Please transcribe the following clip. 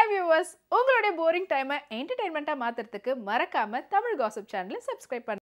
Hi viewers, உங்களுடைய boring டைமை என்டர்டைன்மெண்ட்டாக மாற்றுறதுக்கு மறக்காமல் தமிழ் காசிப் சேனலை சப்ஸ்கிரைப் பண்ணுங்க.